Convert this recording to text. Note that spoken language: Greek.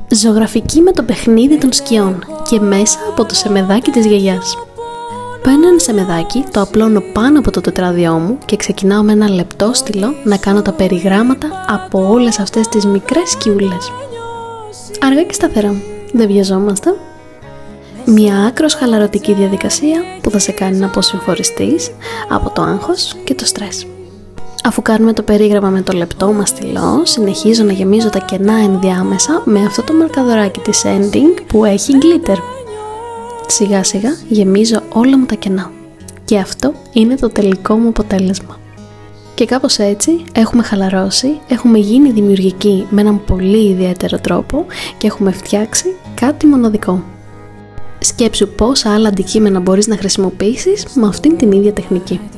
Ζωγραφική με το παιχνίδι των σκιών και μέσα από το σεμεδάκι της γιαγιάς. Παίρνω ένα σεμεδάκι, το απλώνω πάνω από το τετράδιό μου και ξεκινάω με ένα λεπτό στυλό να κάνω τα περιγράμματα από όλες αυτές τις μικρές σκιούλες. Αργά και σταθερά, δεν βιαζόμαστε. Μια άκρως χαλαρωτική διαδικασία που θα σε κάνει να αποσυμφοριστείς από το άγχος και το στρες. Αφού κάνουμε το περίγραμμα με το λεπτό μας στυλό, συνεχίζω να γεμίζω τα κενά ενδιάμεσα με αυτό το μαρκαδοράκι της Ending που έχει glitter. Σιγά σιγά γεμίζω όλα μου τα κενά. Και αυτό είναι το τελικό μου αποτέλεσμα. Και κάπως έτσι έχουμε χαλαρώσει, έχουμε γίνει δημιουργικοί με έναν πολύ ιδιαίτερο τρόπο και έχουμε φτιάξει κάτι μοναδικό. Σκέψου πόσα άλλα αντικείμενα μπορείς να χρησιμοποιήσεις με αυτήν την ίδια τεχνική.